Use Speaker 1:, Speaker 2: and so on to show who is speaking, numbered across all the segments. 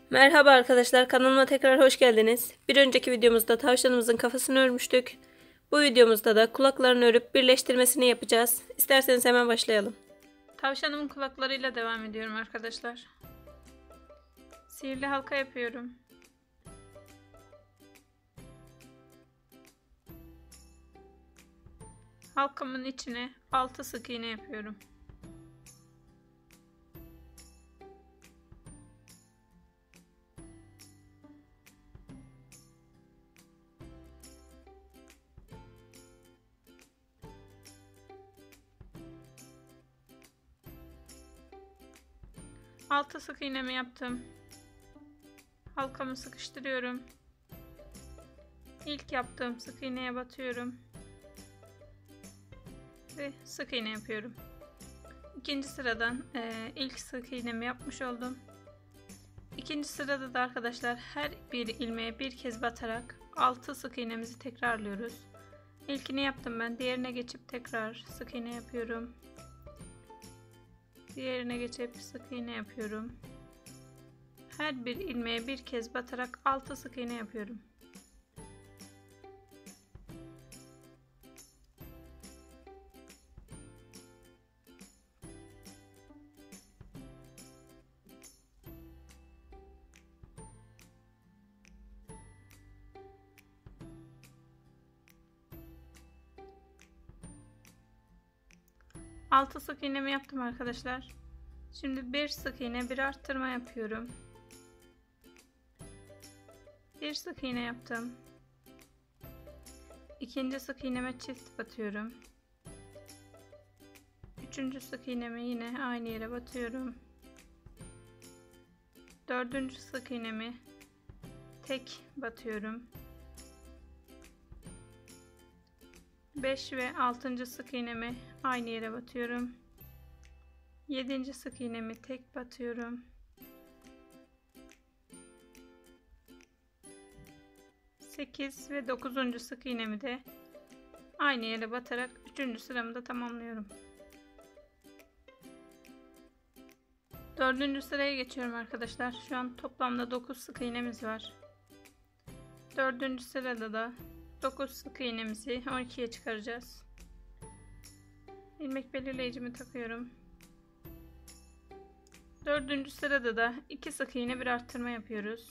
Speaker 1: Merhaba arkadaşlar, kanalıma tekrar hoş geldiniz. Bir önceki videomuzda tavşanımızın kafasını örmüştük. Bu videomuzda da kulaklarını örüp birleştirmesini yapacağız. İsterseniz hemen başlayalım. Tavşanımın kulaklarıyla devam ediyorum arkadaşlar. Sihirli halka yapıyorum. Halkamın içine 6 sık iğne yapıyorum. Altı sık iğnemi yaptım. Halkamı sıkıştırıyorum. İlk yaptığım sık iğneye batıyorum. Ve sık iğne yapıyorum. İkinci sıradan ilk sık iğnemi yapmış oldum. İkinci sırada da arkadaşlar her bir ilmeğe bir kez batarak 6 sık iğnemizi tekrarlıyoruz. İlkini yaptım ben. Diğerine geçip tekrar sık iğne yapıyorum. Diğerine geçip sık iğne yapıyorum. Her bir ilmeğe bir kez batarak 6 sık iğne yapıyorum. Altı sık iğnemi yaptım arkadaşlar. Şimdi bir sık iğne, bir arttırma yapıyorum. Bir sık iğne yaptım. İkinci sık iğneme çift batıyorum. Üçüncü sık iğnemi yine aynı yere batıyorum. Dördüncü sık iğnemi tek batıyorum. 5 ve 6. sık iğnemi aynı yere batıyorum. 7. sık iğnemi tek batıyorum. 8 ve 9. sık iğnemi de aynı yere batarak 3. sıramı da tamamlıyorum. 4. sıraya geçiyorum arkadaşlar. Şu an toplamda 9 sık iğnemiz var. 4. sırada da 9 sık iğnemizi 12'ye çıkaracağız. İlmek belirleyicimi takıyorum. 4. sırada da 2 sık iğne bir arttırma yapıyoruz.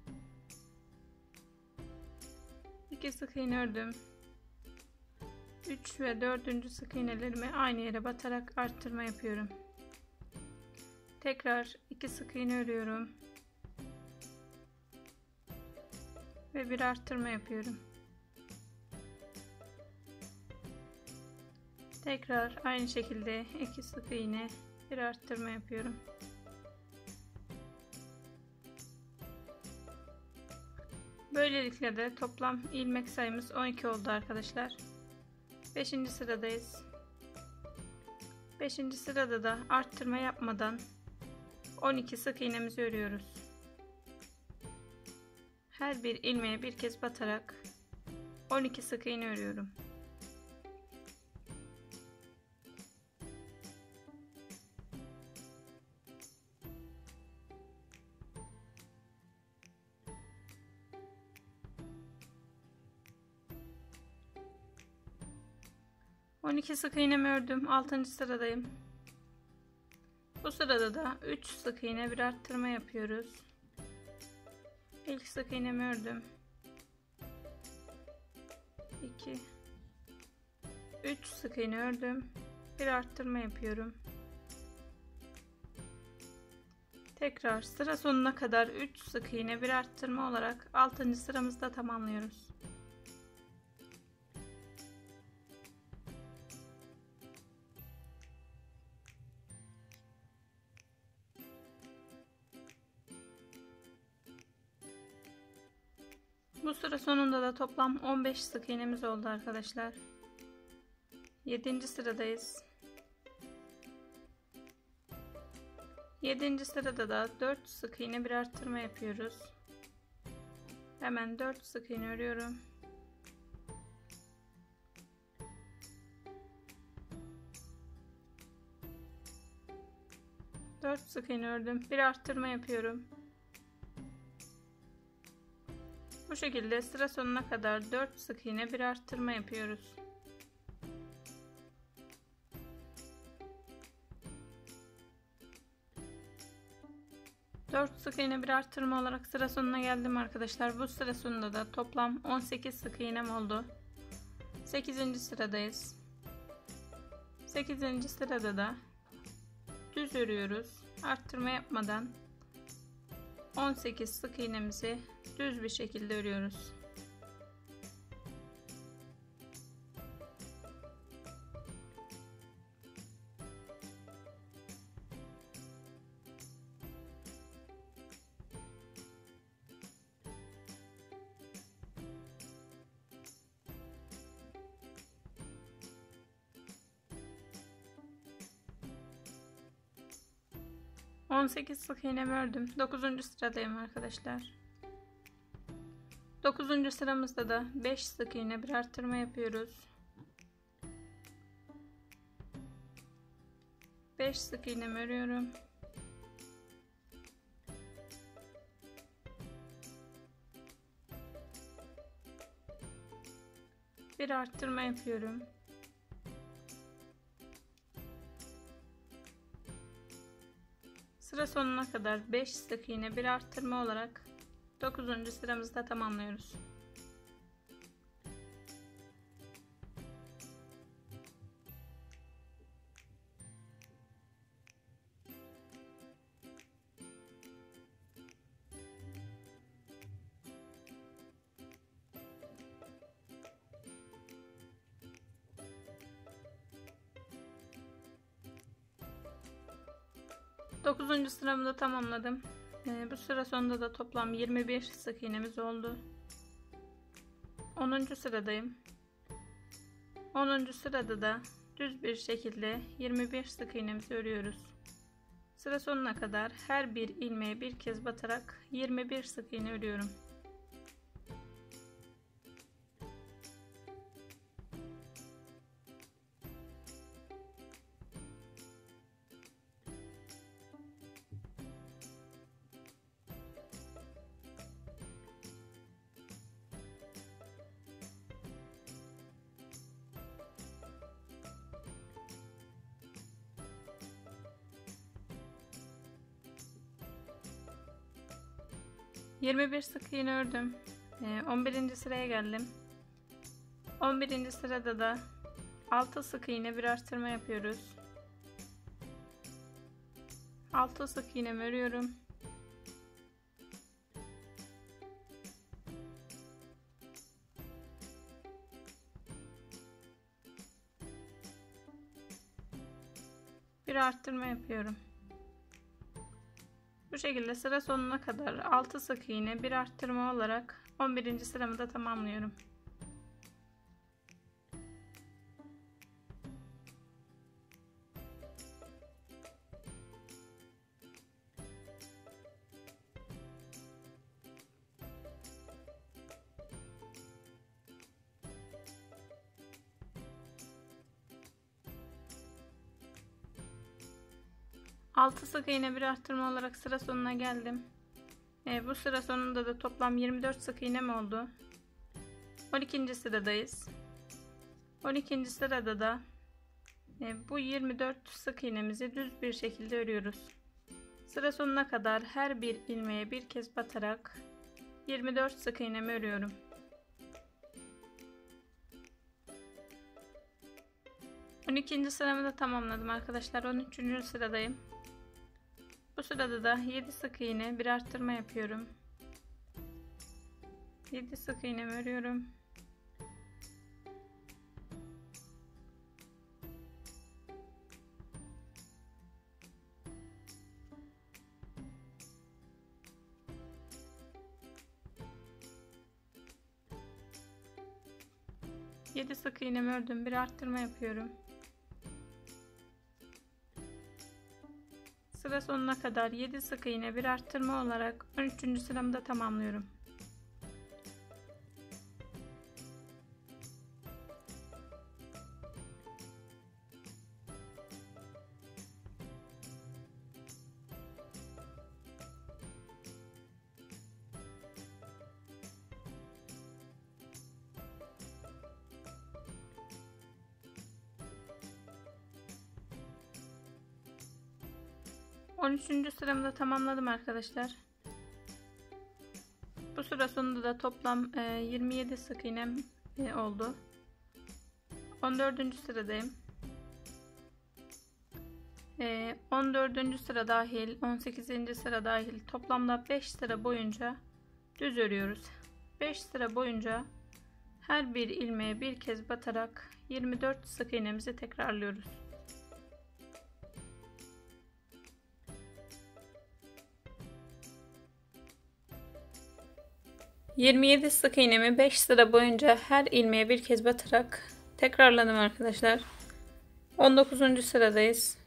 Speaker 1: 2 sık iğne ördüm. 3 ve 4. sık iğnelerimi aynı yere batarak arttırma yapıyorum. Tekrar 2 sık iğne örüyorum. Ve bir arttırma yapıyorum. Tekrar aynı şekilde 2 sık iğne bir arttırma yapıyorum. Böylelikle de toplam ilmek sayımız 12 oldu arkadaşlar. 5. sıradayız. 5. sırada da arttırma yapmadan 12 sık iğnemizi örüyoruz. Her bir ilmeğe bir kez batarak 12 sık iğne örüyorum. ...12 sık iğnemi ördüm. 6. sıradayım. Bu sırada da 3 sık iğne bir arttırma yapıyoruz. İlk sık iğnemi ördüm. 2 3 sık iğne ördüm. Bir arttırma yapıyorum. Tekrar sıra sonuna kadar 3 sık iğne bir arttırma olarak 6. sıramızda tamamlıyoruz. Bu sıra sonunda da toplam 15 sık iğnemiz oldu arkadaşlar. 7. sıradayız. 7. sırada da 4 sık iğne bir arttırma yapıyoruz. Hemen 4 sık iğne örüyorum. Dört sık iğne ördüm. Bir arttırma yapıyorum. Bu şekilde sıra sonuna kadar 4 sık iğne bir arttırma yapıyoruz. Dört sık iğne bir arttırma olarak sıra sonuna geldim arkadaşlar. Bu sıra sonunda da toplam 18 sık iğnem oldu. 8. sıradayız. 8. sırada da düz örüyoruz. Arttırma yapmadan 18 sık iğnemizi düz bir şekilde örüyoruz. On 18 sık iğnemi ördüm. 9. sıradayım arkadaşlar. 9. sıramızda da 5 sık iğne bir arttırma yapıyoruz. 5 sık iğnemi örüyorum. Bir arttırma yapıyorum. Sıra sonuna kadar 5 sık iğne bir arttırma olarak 9. sıramızda tamamlıyoruz. Dokuzuncu sıramı da tamamladım. Bu sıra sonunda da toplam 21 sık iğnemiz oldu. 10. sıradayım. 10. sırada da düz bir şekilde 21 sık iğnemizi örüyoruz. Sıra sonuna kadar her bir ilmeğe bir kez batarak 21 sık iğne örüyorum. Yirmi bir sık iğne ördüm. 11. sıraya geldim. 11. sırada da 6 sık iğne bir arttırma yapıyoruz. 6 sık iğnemi örüyorum. Bir arttırma yapıyorum. Bu şekilde sıra sonuna kadar 6 sık iğne bir arttırma olarak 11. sıramı da tamamlıyorum. Altı sık iğne bir arttırma olarak sıra sonuna geldim. Bu sıra sonunda da toplam 24 sık iğnem oldu. 12. sıradayız. 12. sırada da bu 24 sık iğnemizi düz bir şekilde örüyoruz. Sıra sonuna kadar her bir ilmeğe bir kez batarak 24 sık iğnemi örüyorum. On ikinci sıramı da tamamladım arkadaşlar. 13. sıradayım. Bu sırada da 7 sık iğne bir arttırma yapıyorum. 7 sık iğnemi örüyorum. Yedi sık iğnemi ördüm. Bir arttırma yapıyorum. Sıra sonuna kadar 7 sık iğne bir arttırma olarak 13. sıramı da tamamlıyorum. 13. sıramı da tamamladım arkadaşlar. Bu sıra sonunda da toplam 27 sık iğnem oldu. 14. sıradayım. 14. sıra dahil 18. sıra dahil toplamda 5 sıra boyunca düz örüyoruz. 5 sıra boyunca her bir ilmeğe bir kez batarak 24 sık iğnemizi tekrarlıyoruz. ...27 sık iğnemi 5 sıra boyunca her ilmeğe bir kez batarak tekrarladım arkadaşlar. 19. sıradayız.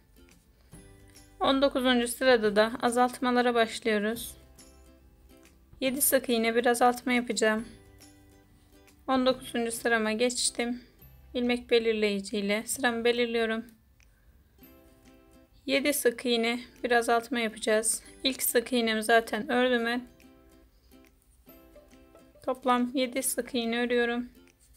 Speaker 1: 19. sırada da azaltmalara başlıyoruz. 7 sık iğne bir azaltma yapacağım. 19. sırama geçtim. İlmek belirleyici ile sıramı belirliyorum. 7 sık iğne bir azaltma yapacağız. İlk sık iğnemi zaten ördüm ben. Toplam 7 sık iğne örüyorum.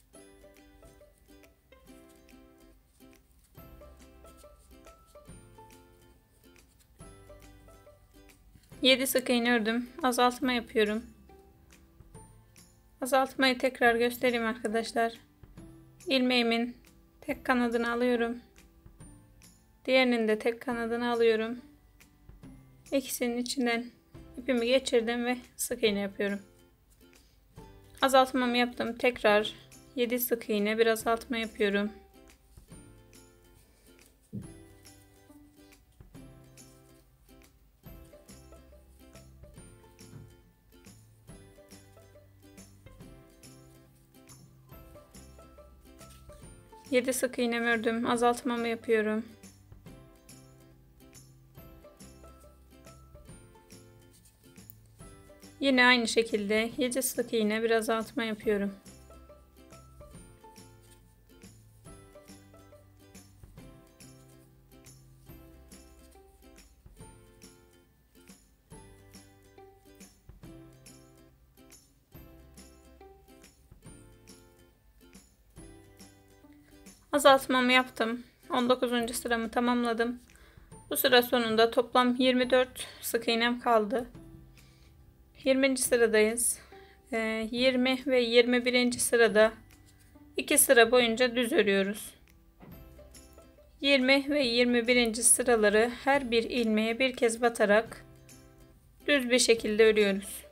Speaker 1: Yedi sık iğne ördüm. Azaltma yapıyorum. Azaltmayı tekrar göstereyim arkadaşlar. İlmeğimin tek kanadını alıyorum. Diğerinin de tek kanadını alıyorum. İkisinin içinden ipimi geçirdim ve sık iğne yapıyorum. Azaltmamı yaptım. Tekrar 7 sık iğne bir azaltma yapıyorum. Yedi sık iğnemi ördüm. Azaltmamı yapıyorum. Yine aynı şekilde 7 sık iğne bir azaltma yapıyorum. Azaltmamı yaptım. 19. sıramı tamamladım. Bu sıra sonunda toplam 24 sık iğnem kaldı. 20. sıradayız. 20 ve 21. sırada 2 sıra boyunca düz örüyoruz. 20 ve 21. sıraları her bir ilmeğe bir kez batarak düz bir şekilde örüyoruz.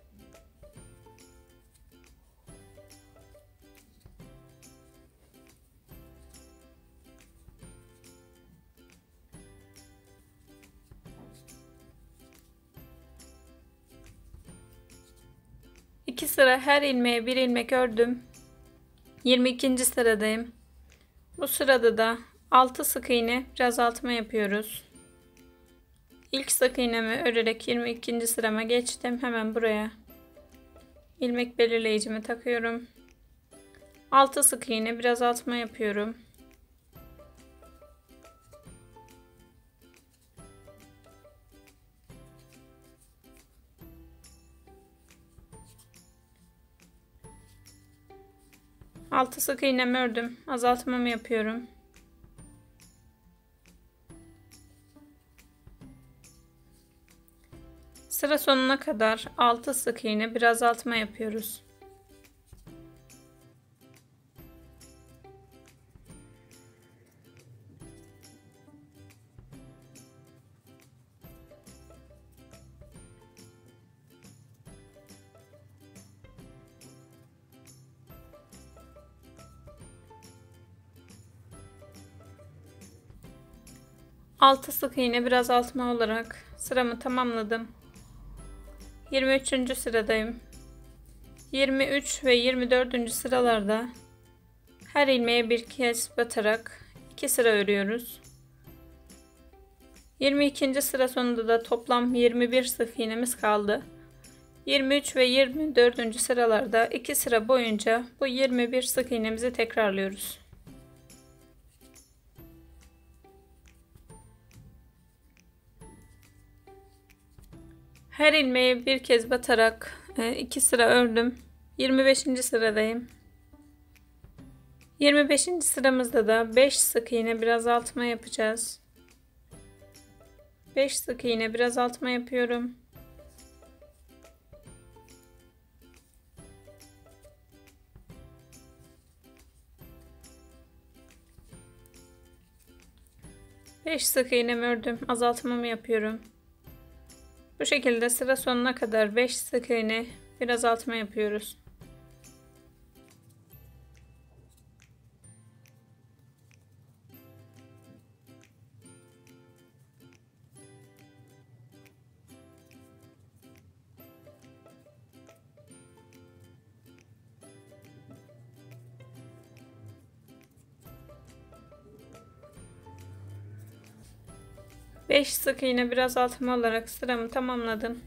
Speaker 1: İki sıra her ilmeğe bir ilmek ördüm. 22. sıradayım. Bu sırada da 6 sık iğne bir azaltma yapıyoruz. İlk sık iğnemi örerek 22. sırama geçtim. Hemen buraya ilmek belirleyicimi takıyorum. 6 sık iğne bir azaltma yapıyorum. Altı sık iğnemi ördüm. Azaltmamı yapıyorum. Sıra sonuna kadar 6 sık iğne bir azaltma yapıyoruz. Altı sık iğne bir azaltma olarak sıramı tamamladım. 23. sıradayım. 23 ve 24. sıralarda her ilmeğe bir kez batarak 2 sıra örüyoruz. 22. sıra sonunda da toplam 21 sık iğnemiz kaldı. 23 ve 24. sıralarda 2 sıra boyunca bu 21 sık iğnemizi tekrarlıyoruz. Her ilmeğe bir kez batarak 2 sıra ördüm. 25. sıradayım. 25. sıramızda da 5 sık iğne bir azaltma yapacağız. 5 sık iğne, bir azaltma yapıyorum. Beş sık iğnemi ördüm, azaltmamı yapıyorum. Bu şekilde sıra sonuna kadar 5 sık iğne, bir azaltma yapıyoruz. Beş sık iğne, bir azaltma olarak sıramı tamamladım.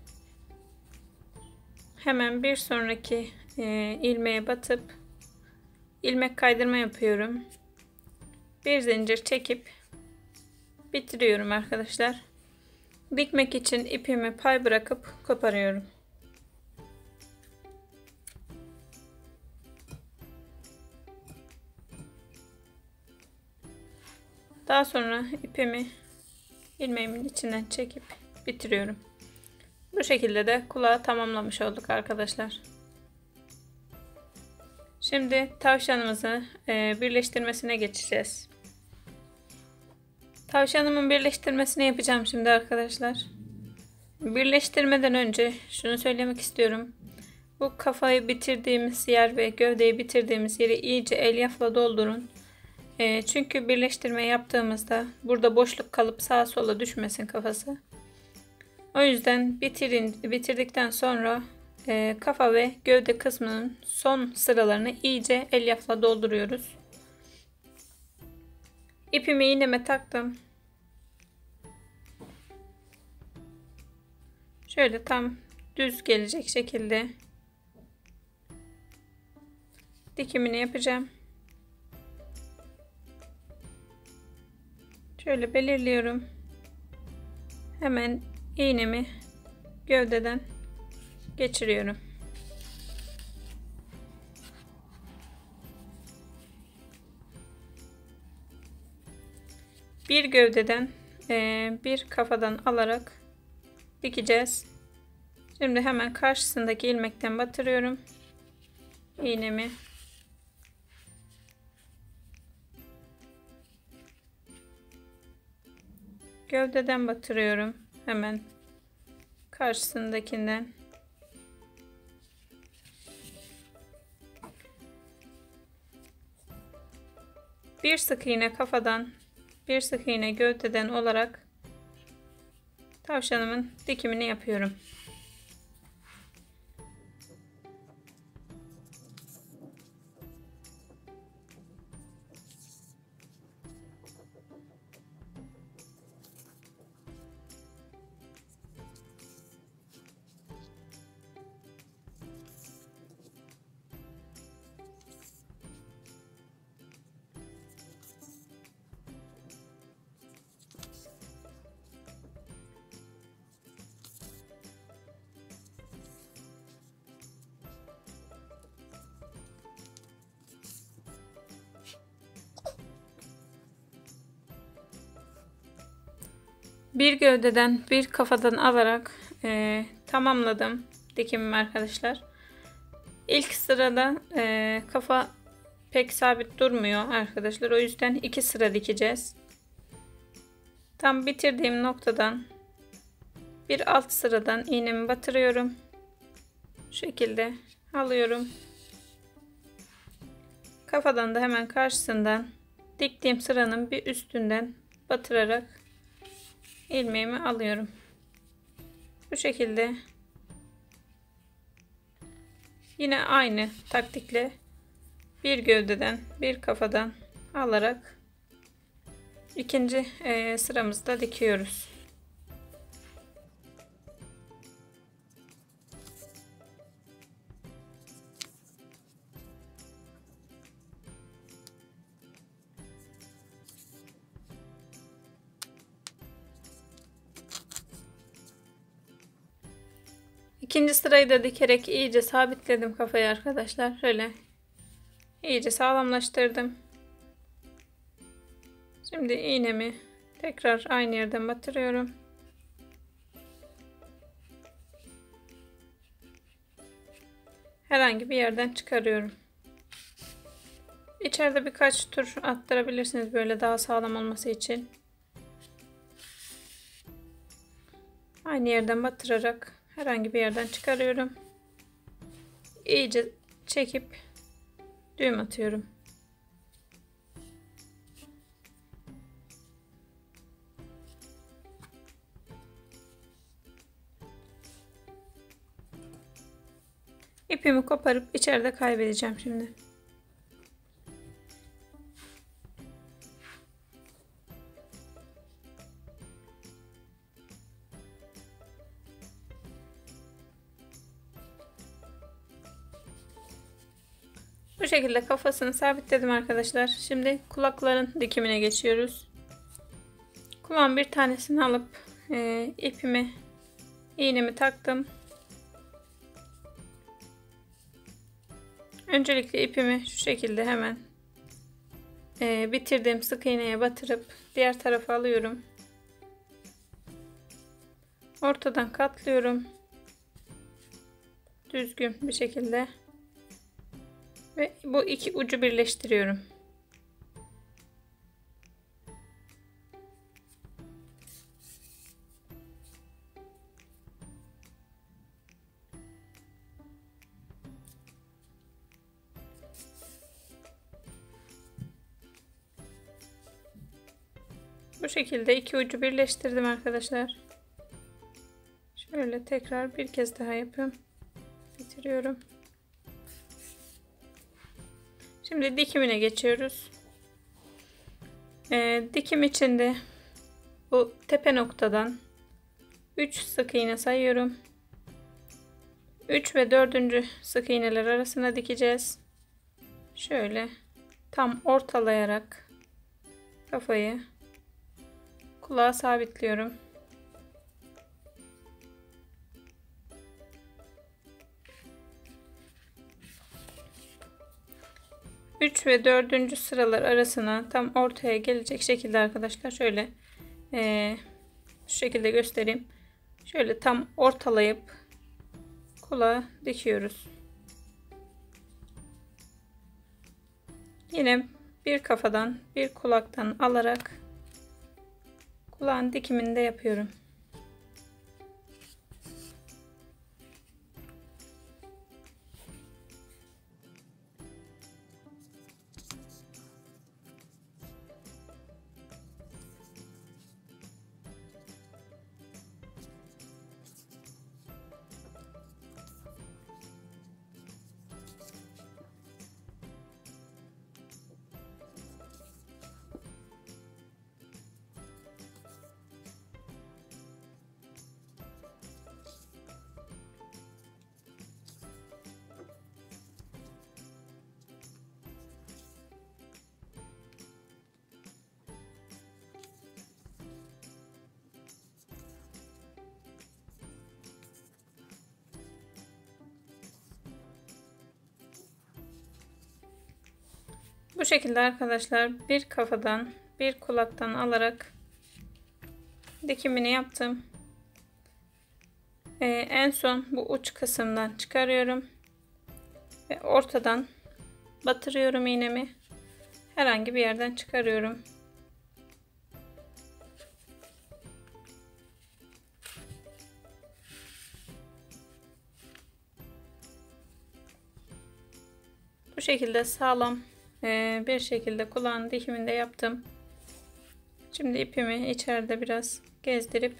Speaker 1: Hemen bir sonraki ilmeğe batıp ilmek kaydırma yapıyorum. Bir zincir çekip bitiriyorum arkadaşlar. Dikmek için ipimi pay bırakıp koparıyorum. Daha sonra ipimi ilmeğimin içinden çekip bitiriyorum. Bu şekilde de kulağı tamamlamış olduk arkadaşlar. Şimdi tavşanımızı birleştirmesine geçeceğiz. Tavşanımın birleştirmesini yapacağım şimdi arkadaşlar. Birleştirmeden önce şunu söylemek istiyorum. Bu kafayı bitirdiğimiz yer ve gövdeyi bitirdiğimiz yeri iyice elyafla doldurun. Çünkü birleştirme yaptığımızda burada boşluk kalıp sağa sola düşmesin kafası. O yüzden bitirdikten sonra kafa ve gövde kısmının son sıralarını iyice elyafla dolduruyoruz. İpimi iğneme taktım. Şöyle tam düz gelecek şekilde dikimini yapacağım. Şöyle belirliyorum. Hemen iğnemi gövdeden geçiriyorum. Bir gövdeden bir kafadan alarak dikeceğiz. Şimdi hemen karşısındaki ilmekten batırıyorum iğnemi. Gövdeden batırıyorum hemen karşısındakinden. Bir sık iğne kafadan, bir sık iğne gövdeden olarak tavşanımın dikimini yapıyorum. Bir gövdeden bir kafadan alarak tamamladım dikimimi arkadaşlar. İlk sırada kafa pek sabit durmuyor arkadaşlar. O yüzden 2 sıra dikeceğiz. Tam bitirdiğim noktadan bir alt sıradan iğnemi batırıyorum. Şu şekilde alıyorum. Kafadan da hemen karşısından diktiğim sıranın bir üstünden batırarak ilmeğimi alıyorum. Bu şekilde yine aynı taktikle bir gövdeden bir kafadan alarak ikinci sıramızda dikiyoruz. İkinci sırayı da dikerek iyice sabitledim kafayı arkadaşlar. Şöyle iyice sağlamlaştırdım. Şimdi iğnemi tekrar aynı yerden batırıyorum. herhangi bir yerden çıkarıyorum. İçeride birkaç tur attırabilirsiniz böyle daha sağlam olması için. Aynı yerden batırarak herhangi bir yerden çıkarıyorum. İyice çekip düğüm atıyorum. İpimi koparıp içeride kaybedeceğim şimdi. Bu şekilde kafasını sabitledim arkadaşlar. Şimdi kulakların dikimine geçiyoruz. Kulağın bir tanesini alıp ipimi, iğnemi taktım. Öncelikle ipimi şu şekilde hemen bitirdiğim sık iğneye batırıp diğer tarafa alıyorum. Ortadan katlıyorum. Düzgün bir şekilde. Ve bu iki ucu birleştiriyorum. Bu şekilde iki ucu birleştirdim arkadaşlar. Şöyle tekrar bir kez daha yapıyorum. Bitiriyorum. Şimdi dikimine geçiyoruz. Dikim içinde bu tepe noktadan 3 sık iğne sayıyorum. 3 ve 4. sık iğneler arasına dikeceğiz. Şöyle tam ortalayarak kafayı kulağa sabitliyorum. Üç ve 4. sıralar arasına tam ortaya gelecek şekilde arkadaşlar şöyle şu şekilde göstereyim. Şöyle tam ortalayıp kulağa dikiyoruz. Yine bir kafadan bir kulaktan alarak kulağın dikimini de yapıyorum. Bu şekilde arkadaşlar bir kafadan bir kulaktan alarak dikimini yaptım. En son bu uç kısımdan çıkarıyorum ve ortadan batırıyorum iğnemi. Herhangi bir yerden çıkarıyorum. Bu şekilde sağlam bir şekilde kulağın dikimini de yaptım. Şimdi ipimi içeride biraz gezdirip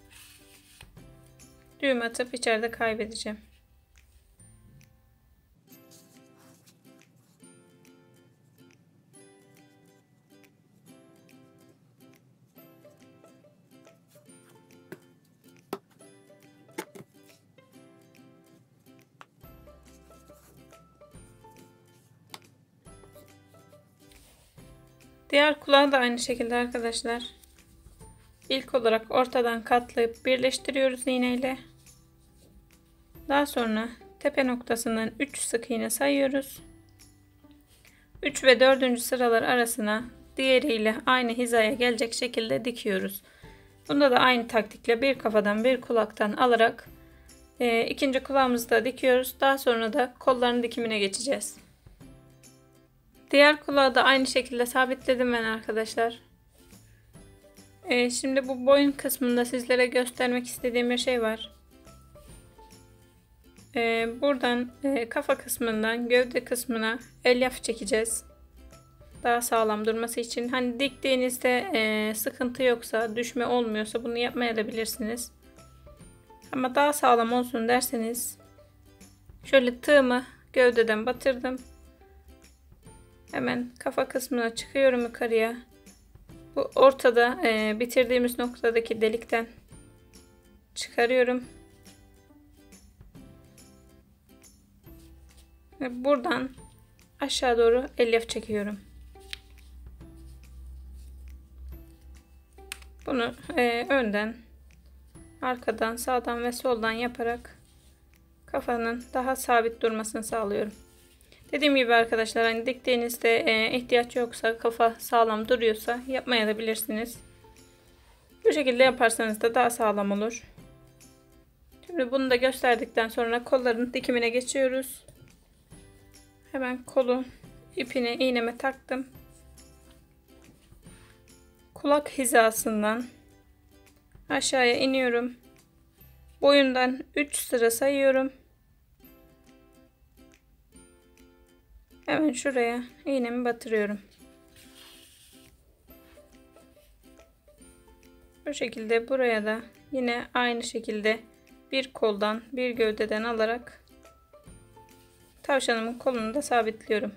Speaker 1: düğüm atıp içeride kaybedeceğim. Diğer kulağı da aynı şekilde arkadaşlar. İlk olarak ortadan katlayıp birleştiriyoruz iğneyle. Daha sonra tepe noktasından 3 sık iğne sayıyoruz. 3 ve 4. sıralar arasına diğeriyle aynı hizaya gelecek şekilde dikiyoruz. Bunda da aynı taktikle bir kafadan bir kulaktan alarak İkinci kulağımızı da dikiyoruz. Daha sonra da kolların dikimine geçeceğiz. Diğer kulağı da aynı şekilde sabitledim ben arkadaşlar. Şimdi bu boyun kısmında sizlere göstermek istediğim bir şey var. Buradan kafa kısmından gövde kısmına elyaf çekeceğiz. Daha sağlam durması için. Hani diktiğinizde sıkıntı yoksa, düşme olmuyorsa bunu yapmayabilirsiniz. Ama daha sağlam olsun derseniz şöyle tığımı gövdeden batırdım. Hemen kafa kısmına çıkıyorum yukarıya. Bu ortada bitirdiğimiz noktadaki delikten çıkarıyorum. Ve buradan aşağı doğru elyaf çekiyorum. Bunu önden, arkadan, sağdan ve soldan yaparak kafanın daha sabit durmasını sağlıyorum. Dediğim gibi arkadaşlar, hani diktiğinizde ihtiyaç yoksa, kafa sağlam duruyorsa yapmayabilirsiniz. Bu şekilde yaparsanız da daha sağlam olur. Şimdi bunu da gösterdikten sonra kolların dikimine geçiyoruz. Hemen kolu ipine iğneme taktım. Kulak hizasından aşağıya iniyorum. Boyundan 3 sıra sayıyorum. Hemen şuraya iğnemi batırıyorum. Bu şekilde buraya da yine aynı şekilde bir koldan bir gövdeden alarak tavşanımın kolunu da sabitliyorum.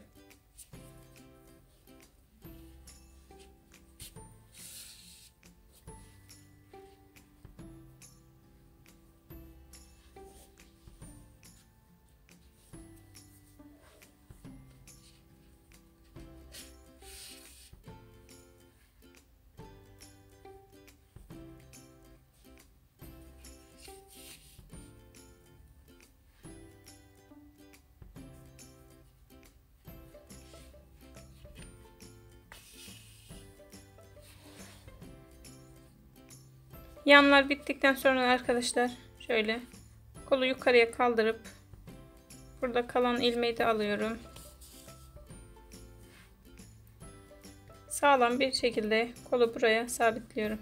Speaker 1: Yanlar bittikten sonra arkadaşlar şöyle kolu yukarıya kaldırıp burada kalan ilmeği de alıyorum. Sağlam bir şekilde kolu buraya sabitliyorum.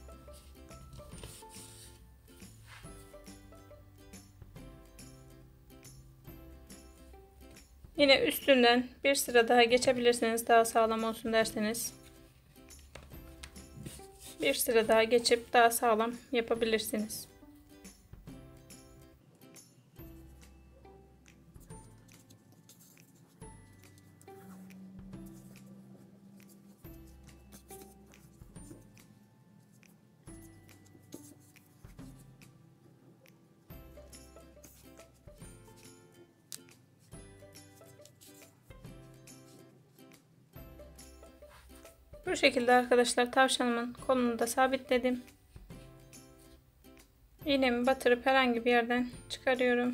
Speaker 1: Yine üstünden bir sıra daha geçebilirsiniz, daha sağlam olsun derseniz. Bir sıra daha geçip daha sağlam yapabilirsiniz. Bu şekilde arkadaşlar tavşanımın kolunu da sabitledim. İğnemi batırıp herhangi bir yerden çıkarıyorum.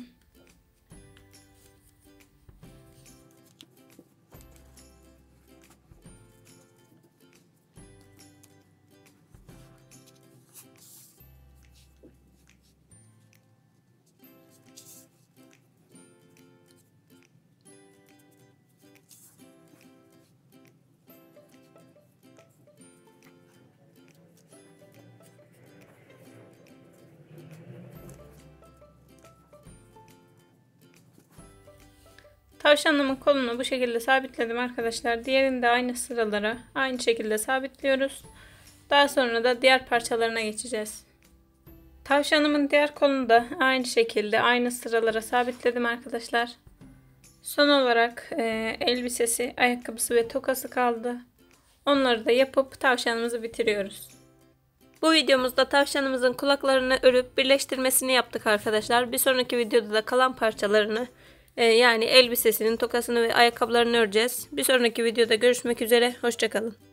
Speaker 1: Tavşanımın kolunu bu şekilde sabitledim arkadaşlar. Diğerini de aynı sıralara aynı şekilde sabitliyoruz. Daha sonra da diğer parçalarına geçeceğiz. Tavşanımın diğer kolunu da aynı şekilde aynı sıralara sabitledim arkadaşlar. Son olarak elbisesi, ayakkabısı ve tokası kaldı. Onları da yapıp tavşanımızı bitiriyoruz. Bu videomuzda tavşanımızın kulaklarını örüp birleştirmesini yaptık arkadaşlar. Bir sonraki videoda da kalan parçalarını yani elbisesinin, tokasını ve ayakkabılarını öreceğiz. Bir sonraki videoda görüşmek üzere. Hoşça kalın.